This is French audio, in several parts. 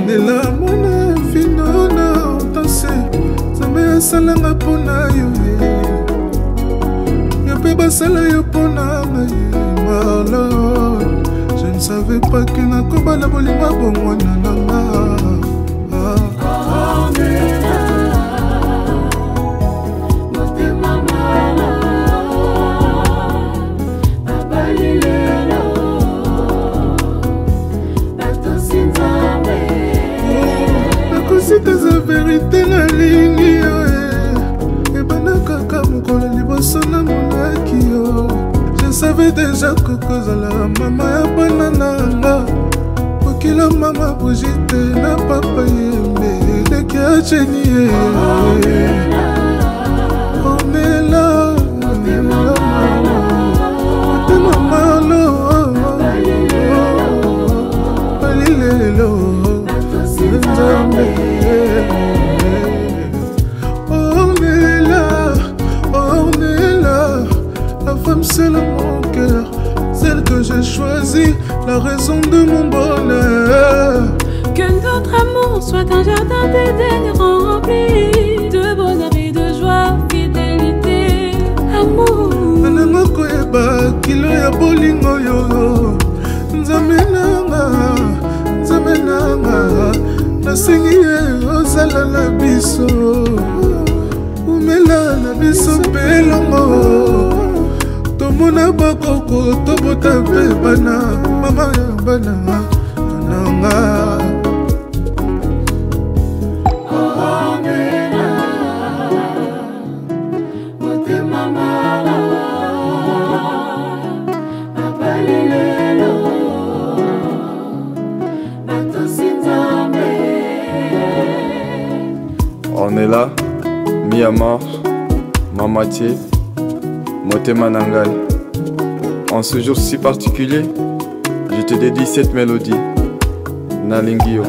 la mona fino na danse Zame asalanga pona yo Yape basala yo pona malo Je ne savais pas que na koba la bolinga bongwana nanga C'est la vérité la ligne et banaka mukolo liboso na monaki yo je savais déjà que kozala mama ya banana okila mama bojite na papa yembe leki acheni on est là motema malo balilelo nzambe c'est mon cœur, celle que j'ai choisie, la raison de mon bonheur. Que notre amour soit un jardin d'Éden rempli de bonheur et de joie, fidélité, amour. Nananga koyeba kilo ya bolingo yo, nzambe nanga, nasengi ye ozala na biso, umela na biso belongo. Tomona bakoko tobota mpe bana mama ya bana nanga On est là, mis à mort, ma moitié. Motema Nangai. En ce jour si particulier, je te dédie cette mélodie. Nalingio.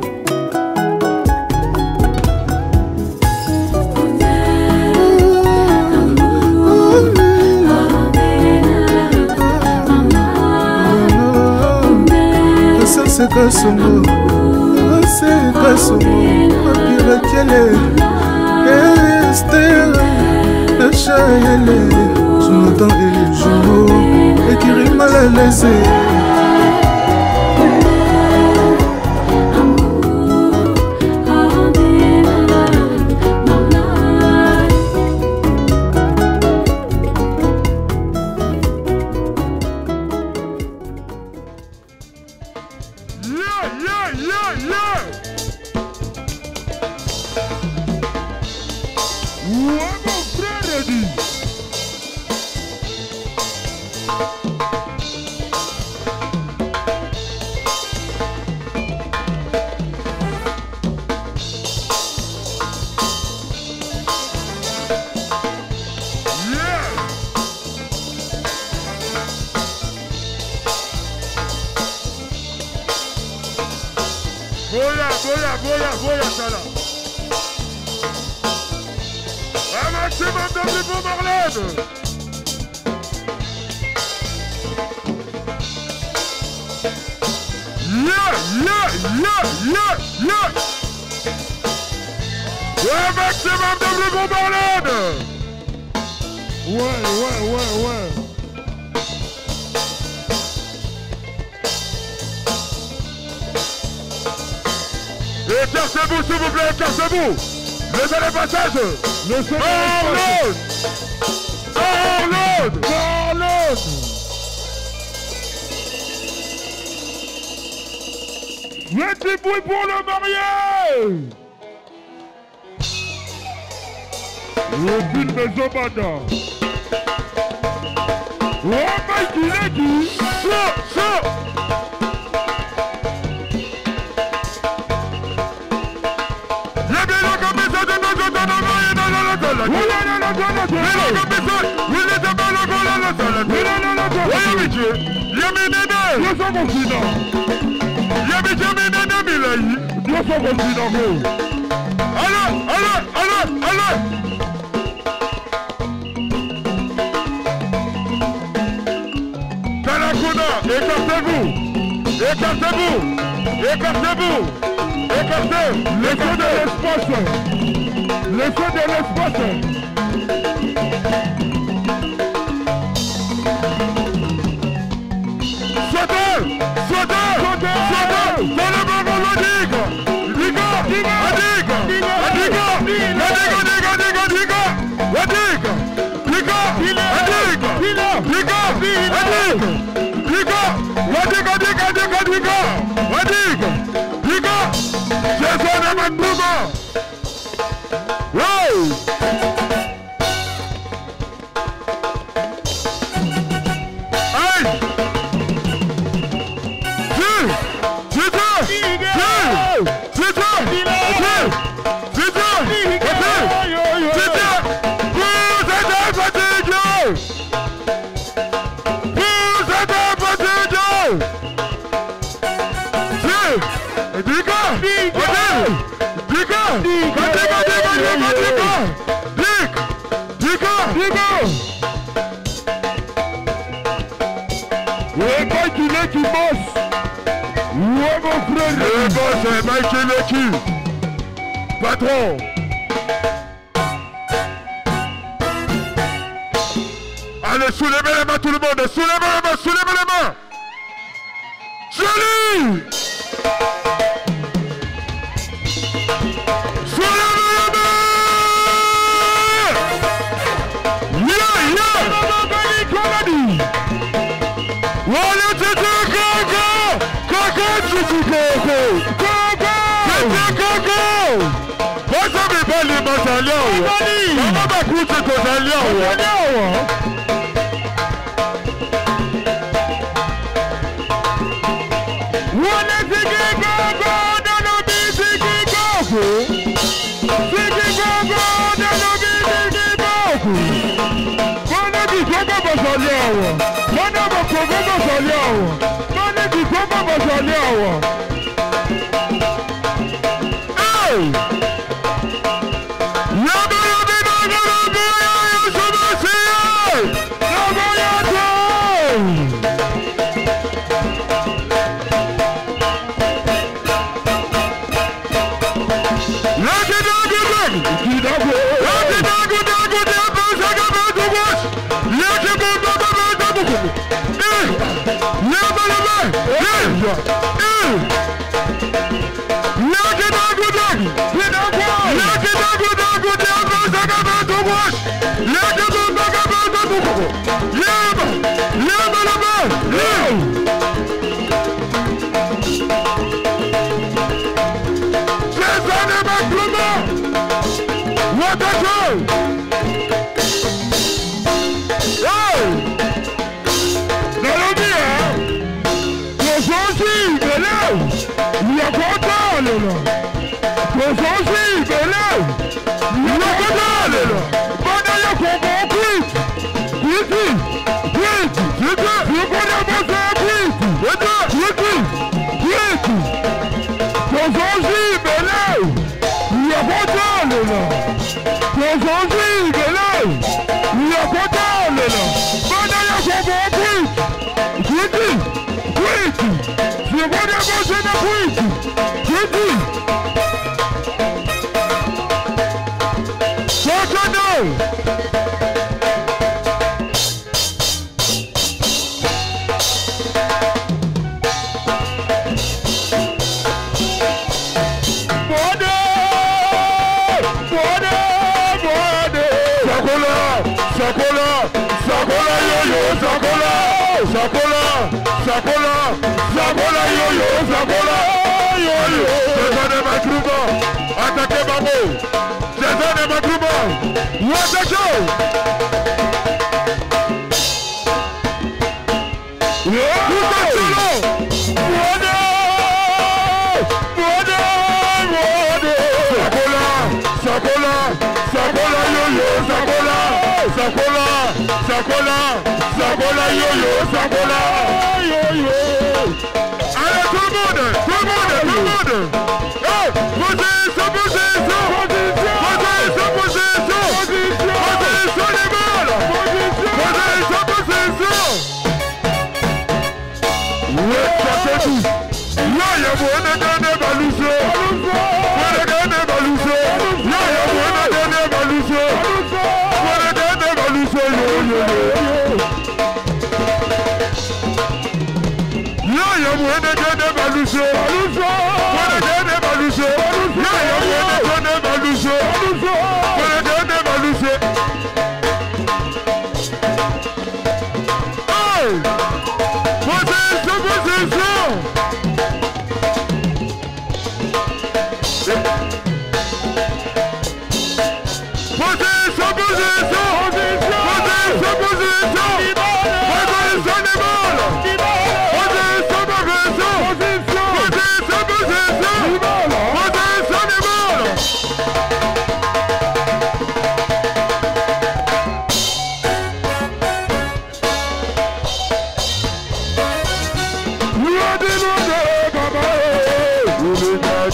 C'est Kasomo, c'est Kasomo, Papirakiele, Esther, Nachayele. Jonathan et les jours et qui rime mal à laisser. Voya, Chala. Un maximum de bruit pour Marlène. Un maximum de bruit pour Marlène. Ouais. Écartez-vous s'il vous plaît, écartez-vous. Laissez les passages. Marlène. Le petit bruit pour le marié. Le but de Zobada. Oh my God, chaud. Allez. Kalakuna, écartez-vous. écartez. Laissez de l'espace. Laissez de l'espace. Sautez. Dans le moment, le digue. Digue. Qui bosse. Ouais mon frère. Le boss c'est Michael Lecky. Patron. Allez, soulevez les mains tout le monde. Soulevez les mains. Joli. Soulevez les mains. Attaquez Babo. Jason et Macrouba. What a show. Sakola yo-yo, Sakola yo-yo. Allez tout le monde. Position les balles. Position. Ouais, ça c'est tout. Là, il y a bon, on a gagné Balouzo.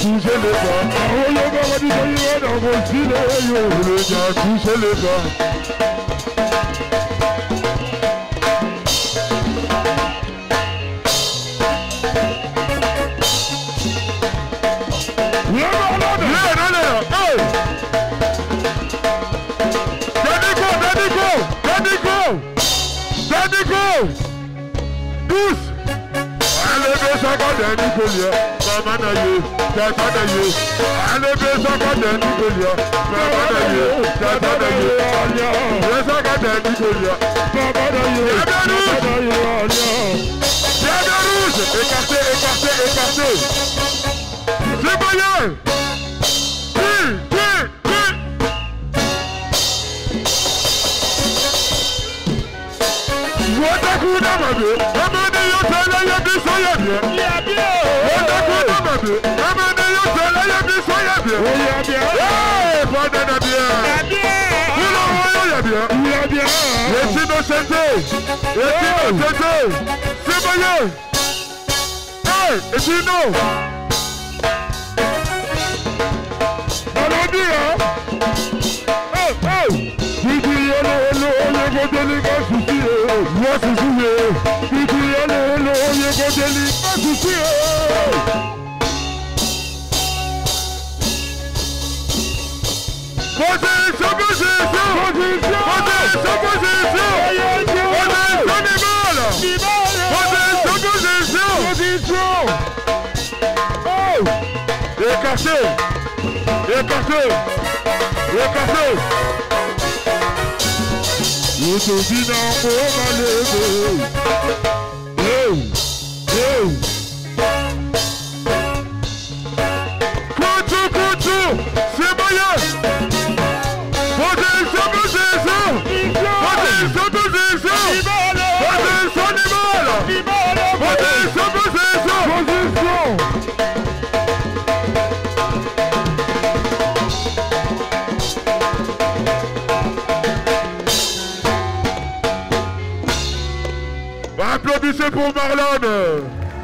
touché les bras. Oh yoga va dire yo dans mon style yo. Le gars touché les bras. Écarté. C'est moyen. Écarté. Je te dis non, on va lever. Couture, c'est moyen. Position. Applaudissez pour Marlon.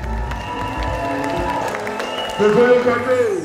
Désolé, café.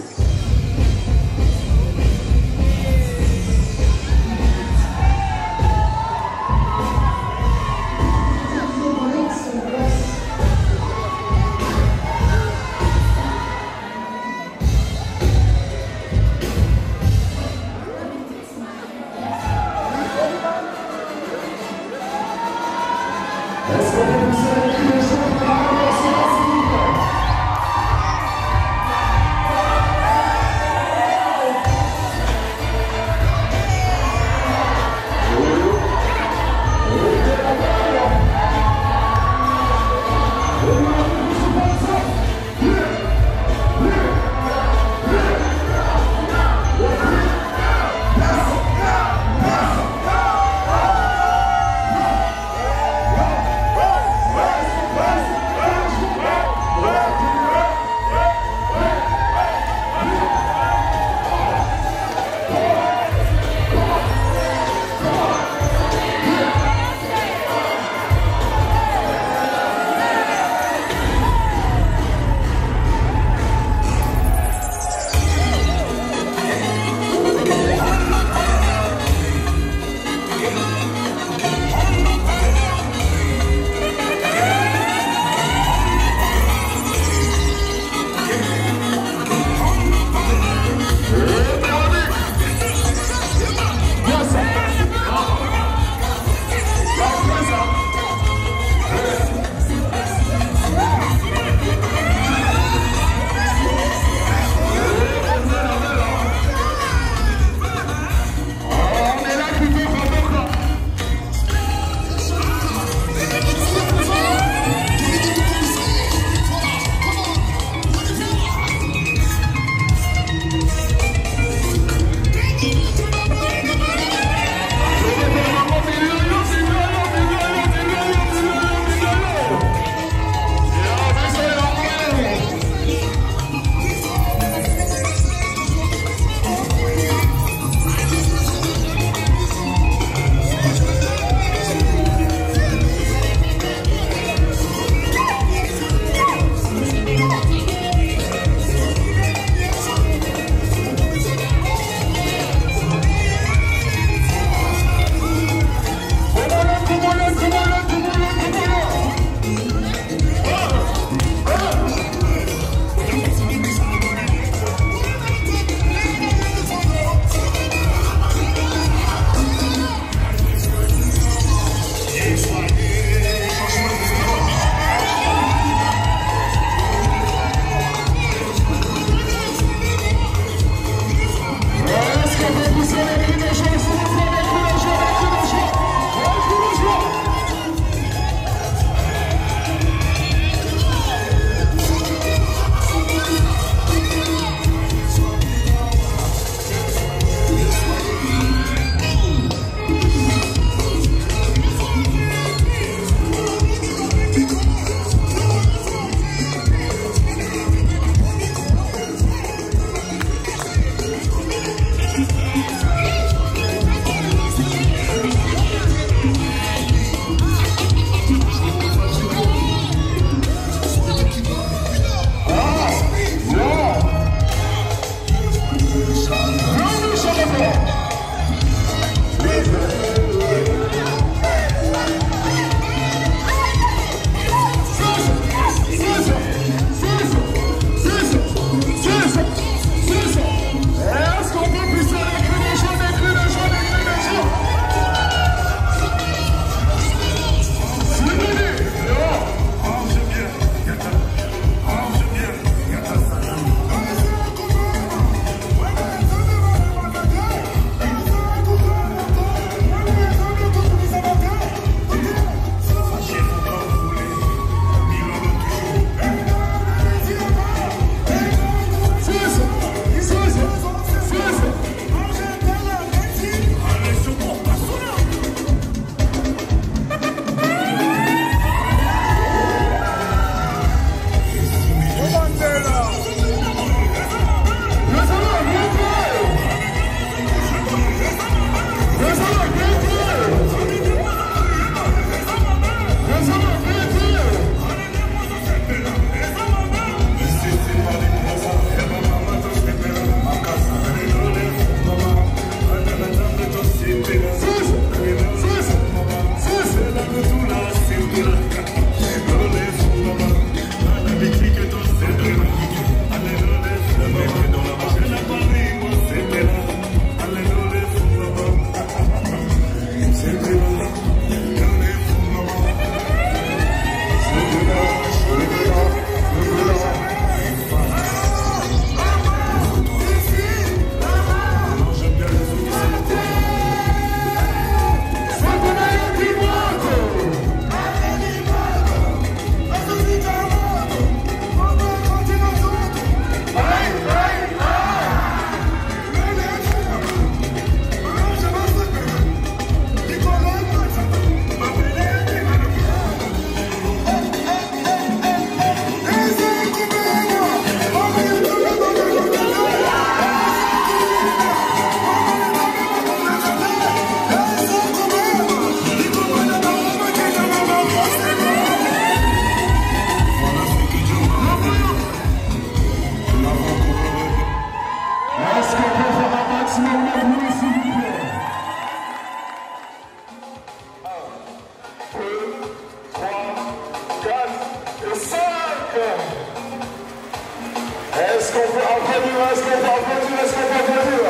Est-ce qu'on peut applaudir? Est-ce qu'on peut applaudir? Est-ce qu'on peut applaudir?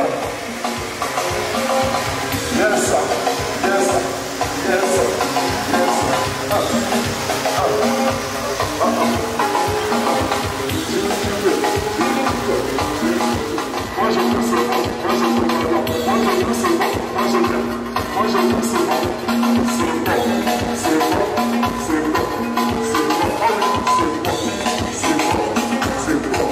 Yes, sir. Yes, sir. Yes, sir. Yes, sir. Moi je trouve c'est bon. Moi je trouve c'est bon. Moi je trouve c'est bon. Moi je l'aime. Moi je trouve c'est bon. C'est bon. C'est bon. C'est bon. C'est bon. C'est bon. C'est bon.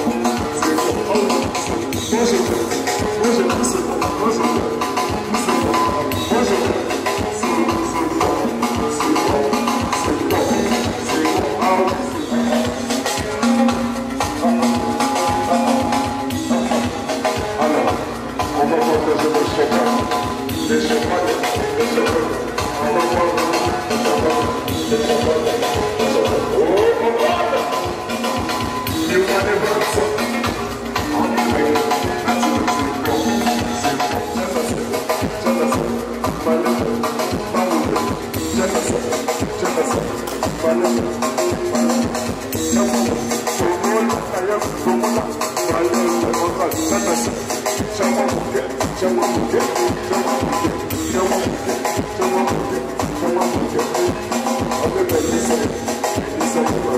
Moi je trouve c'est bon. Moi je trouve c'est bon. Moi je trouve c'est bon. C'est bon. C'est bon. C'est bon. Alors, on va partager le chocolat. Les chocolats. Les chocolats. On va partager les chocolats. Oh, on va. You want to run some? On the way. That's what it's going. C'est bon.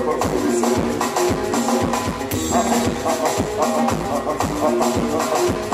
Ah,